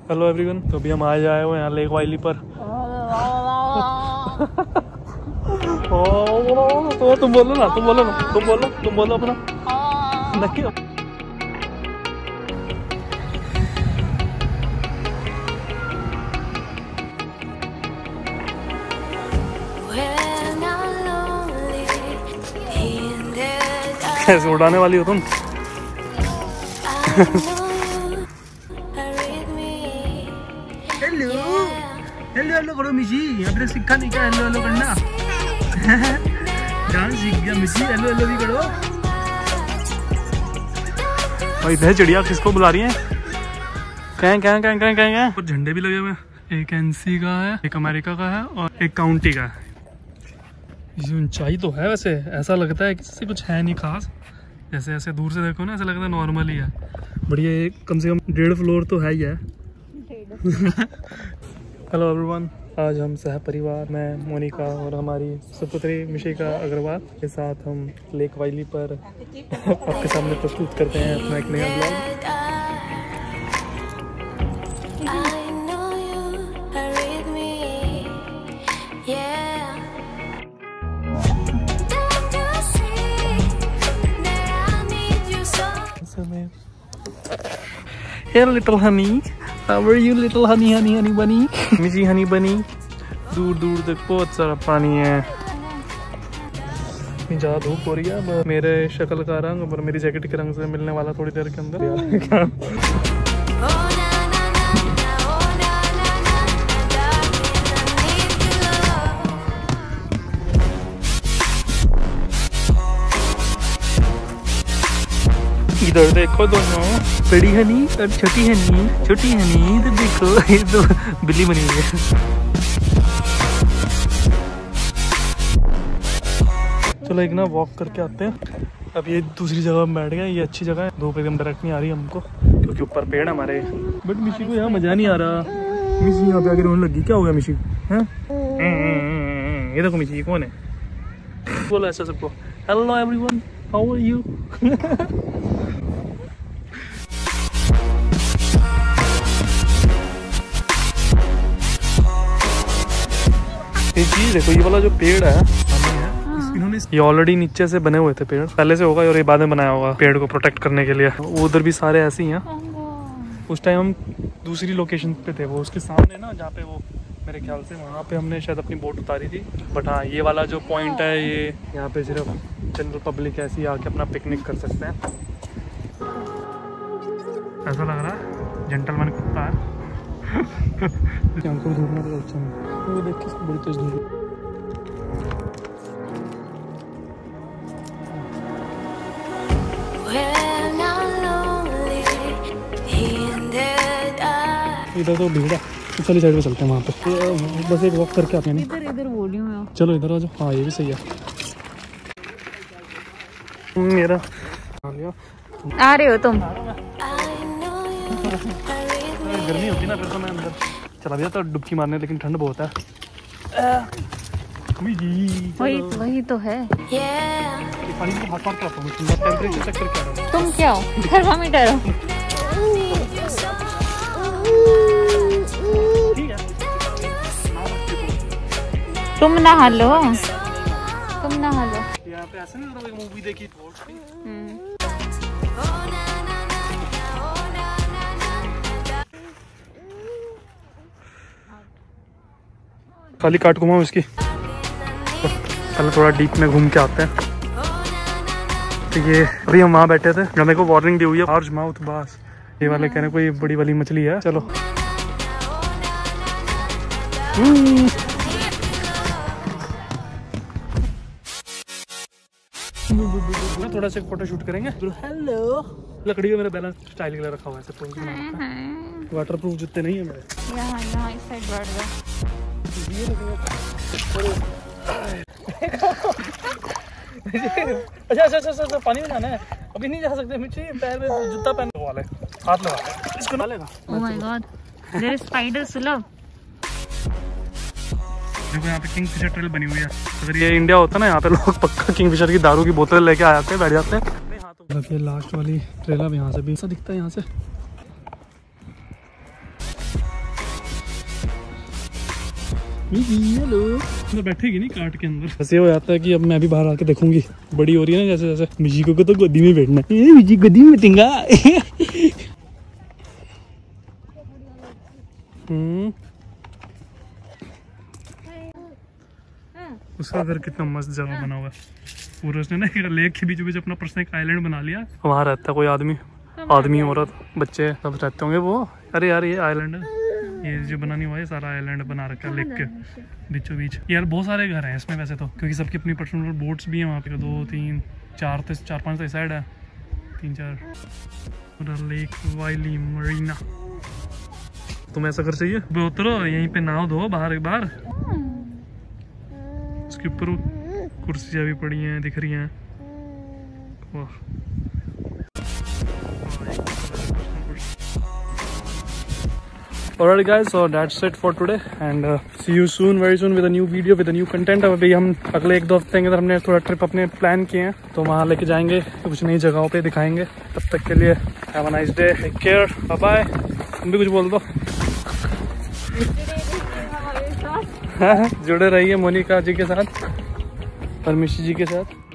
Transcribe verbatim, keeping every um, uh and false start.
Hello everyone, तो अभी हम आज आए हुए यहाँ लेक वाइली पर। तो तुम बोलो ना, तुम बोलो ना, तुम बोलो, तुम बोलो अपना। नक्की ऐसे उड़ाने वाली हो तुम। हेलो हेलो हेलो करो मिशी, अभी तक सीखा नहीं क्या हेलो हेलो करना? डांस सीख गया मिशी, हेलो हेलो भी करो। भाई भैया चिड़िया किसको बुला रही है? कहें कहें कहें कहें कहें कुछ झंडे भी लगे हुए हैं। एक एनसी का है, एक अमेरिका का है और एक काउंटी का है। ये ऊंचाई तो है, वैसे ऐसा लगता है किसी कुछ है नहीं खास। जैसे ऐसे दूर से देखो ना, ऐसा लगता है नॉर्मल ही है। बढ़िया, एक कम से कम डेढ़ फ्लोर तो है ही है। हेलो एवरीवन, आज हम सह परिवार, मैं मोनिका और हमारी सुपुत्री मिशिका अग्रवाल के साथ हम लेक वाइली पर आपके सामने प्रस्तुत करते हैं अपना एक नया blog. Hey little honey, how are you little honey honey honey bunny? मिजी हनी बनी। दूर दूर तक बहुत सारा पानी है। ज़्यादा धूप हो रही है, मेरे शक्ल का रंग और मेरी जैकेट के रंग से मिलने वाला थोड़ी देर के अंदर। इधर देखो दोनों, बड़ी हनी और छोटी हनी। छोटी हनी तो देखो, ये तो बिल्ली बनी हुई है। चलो एक ना वॉक करके आते हैं। अब ये दूसरी जगह में बैठ गए, ये अच्छी जगह है, धूप एकदम डायरेक्ट नहीं आ रही हमको क्योंकि ऊपर पेड़ हमारे। बट मिशी को यहाँ मजा नहीं आ रहा। मिशी यहाँ पे आगे रोने लगी। क्या हो गया मिशी? हैं? ये देखो मिशी कौन है? बोलो ऐसा सबको, hello everyone, how are you? ये चीज देखो, ये वाला जो पेड़ है, इन्होंने ये ऑलरेडी नीचे से बने हुए थे पेड़, पहले से होगा और ये बाद में बनाया होगा पेड़ को प्रोटेक्ट करने के लिए। उधर भी सारे ऐसे ही हैं। उस टाइम हम दूसरी लोकेशन पे थे, वो उसके सामने ना, जहाँ पे वो मेरे ख्याल से वहाँ पे हमने शायद अपनी बोट उतारी थी। बट हाँ, ये वाला जो पॉइंट है, ये यहाँ पे सिर्फ जनरल पब्लिक ऐसी आके अपना पिकनिक कर सकते हैं। ऐसा लग रहा है जेंटलमैन कुत्ता है। धूप में तो अच्छा नहीं, वो देख के बड़ी तेज धूप। इधर तो भीड़ है, चलिए साइड पे चलते हैं वहाँ पे। बस एक वॉक करके आते हैं। इधर इधर बोली हूँ। चलो इधर आ जाओ। हाँ ये भी सही है। मेरा आ रहे हो तुम? गर्मी होती ना, फिर तो मैं अंदर चला गया था डुबकी मारने, लेकिन ठंड बहुत है। वही वही तो है। पानी को हाथ मार के आता हूँ, टेम्परेचर चेक करके आ रहा हूँ। तुम क्या हो, थर्मामीटर हो? तुम नहा लो, तुम नहा लो। यहाँ पे ऐसे नहीं लग रहा मूवी देखी। खाली काट घुमाओ इसकी। पहले थोड़ा डीप में घूम के आते हैं। तो ये अभी हम वहाँ बैठे थे, मेरे को वार्निंग दी हुई है, लार्ज माउथ बास। ये वाले कह रहे कोई बड़ी वाली मछली है। चलो थोड़ा सा फोटो शूट करेंगे। हेलो, लकड़ी का मेरा बैलेंस स्टाइल के लिए रखा हुआ है। वाटर प्रूफ जूते नहीं है मेरे। यहाँ यहाँ इस साइड बैठ जाओ। अच्छा अच्छा अच्छा अच्छा, पानी में जाना है, अभी नहीं जा सकते। मिर्ची पैर में जूता पहनने वाले, हाथ लगा इसको डालेगा। Oh my god, there is spider सुलभ। देखो यहाँ पे किंगफिशर ट्रेल बनी हुई है। अगर ये इंडिया होता ना, यहाँ पे लोग पक्का किंगफिशर की दारू की बोतल लेके आ जाते हैं, बैठ जाते हैं। ये लास्ट वाली ट्रेल अब यहाँ से भी ऐसा दिखता है। यहाँ से अंदर बैठेगी नहीं काट के अंदर। ऐसे हो जाता है कि अब मैं भी बाहर आके देखूंगी, बड़ी हो रही है ना जैसे जैसे। मिजी को तो गोदी में बैठना है, मिजी गोदी में बैठेगा। हम्म, उसका घर कितना मस्त जगह बना हुआ है पूरा। उसने ना एक लेक के बीच बीच अपना पर्सनल एक आइलैंड बना लिया। वहाँ रहता है कोई आदमी, आदमी औरत बच्चे सब रहते होंगे वो। अरे यार ये आइलैंड है, ये जो बना नहीं हुआ है सारा आइलैंड बना रखा है लेक के बीचों बीच। यार बहुत सारे घर हैं इसमें वैसे तो, क्योंकि सबकी अपनी पर्सनल बोट्स भी हैं वहाँ पे। दो तीन चार तो चार पाँच तो साइड है, तीन चार। Lake Wylie Marina. तुम ऐसा कर चाहिए उतरो यहीं पे नाव धो बाहर एक बार। उसके ऊपर कुर्सियाँ भी पड़ी हैं दिख रही हैं। वाह Alright guys, so that's it for today and uh, see you soon, very soon with a new video with a new content। अब अभी हम अगले एक दो हफ्ते के अंदर हमने थोड़ा ट्रिप अपने प्लान किए हैं, तो वहाँ लेके जाएंगे, तो कुछ नई जगहों पे दिखाएंगे। तब तक के लिए have a nice day, take care, bye bye. तुम भी कुछ बोल दो। जुड़े रहिए मोनिका जी के साथ और मिशी जी के साथ।